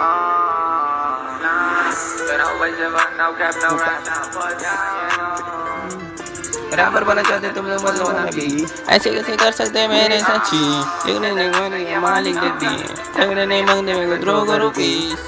बराबर बना चाहते तुम लोग मतलब भी ऐसे कैसे कर सकते मेरे सच्ची लेकिन नहीं मालिक दे दिए अगर नहीं मांगते मेरे को द्रोह करो प्लीज।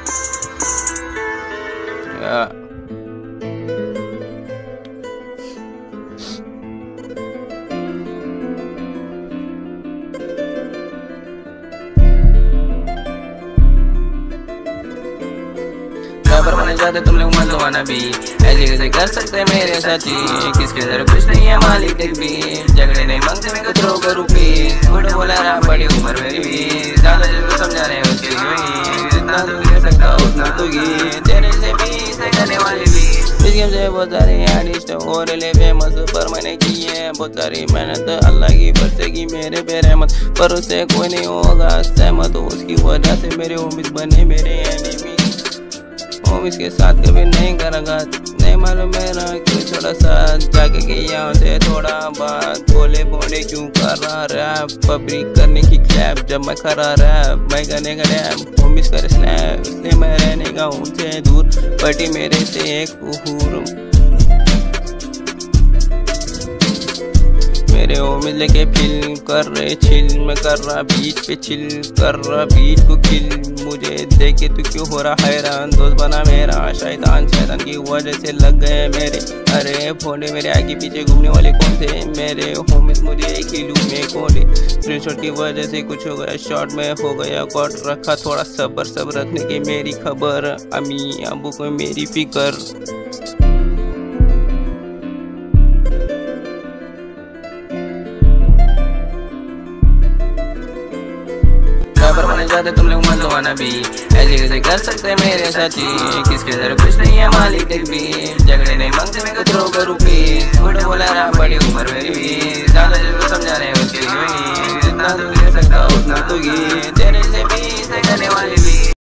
बराबर बने जाते तुम लोग मतलब भी ऐसे कैसे कर सकते मेरे साथी किसके जरा कुछ नहीं है मालिक देख भी झगड़े नहीं मांगते मेरे को थ्रो करूँ प्लीज बूढ़ा बोला रहा बड़ी उम्र मेरी भी ज़्यादा जो समझा रहे हो जितना तू गिर सकता उतना तू गिर तेरे से भी से करने वाले भी इस गेम से बहुत सारे आर्टिस्ट हो रहे फेमस पर मैंने की है बहुत सारी मेहनत अल्लाह की बरसेगी मेरे पे रहमत पर उससे कोई नहीं होगा सहमत उसकी वजह से मेरे उम्मीद बने मेरे एनिमी इसके साथ कभी नहीं करूँगा नहीं मालूम मेरा क्यों थोड़ा सा जाके गया से थोड़ा बात बोले बोले क्यों कर रहा रैप पब्लिक करने की क्लैप जब मैं खरा रैप मैं करने का रैप मिस कर स्नैप इसलिए मैं रहने का उनसे दूर बटी मेरे से एक उहूर मेरे उम्मीद लेके फील कर रहे चिल मैं कर रहा बीच पे चिल कर रहा बीच को किल मुझे देखे तू क्यों हो रहा हैरान दोस्त बना मेरा शैतान की वजह से लग गए मेरे अरे फोने मेरे आगे पीछे घूमने वाले कौन थे मेरे उम्मीद मुझे एक ही लूप में कौन स्क्रीनशॉट की वजह से कुछ हो गया शॉर्ट में हो गया कॉट रखा थोड़ा सब्र रखने की मेरी खबर अम्मी अबू को मेरी फिक्र बने जाते तुम लोग मतलब भी ऐसे कैसे कर सकते मेरे साथी किसके जरा कुछ नहीं है मालिक देख भी झगड़े नहीं मांगते मेरे को थ्रो करूँ प्लीज बूढ़ा बोला रहा बड़ी उम्र मेरी भी ज़्यादा जो समझा रहे हो जितना तू गिर सकता उतना तू गिर तेरे से भी से करने वाले भी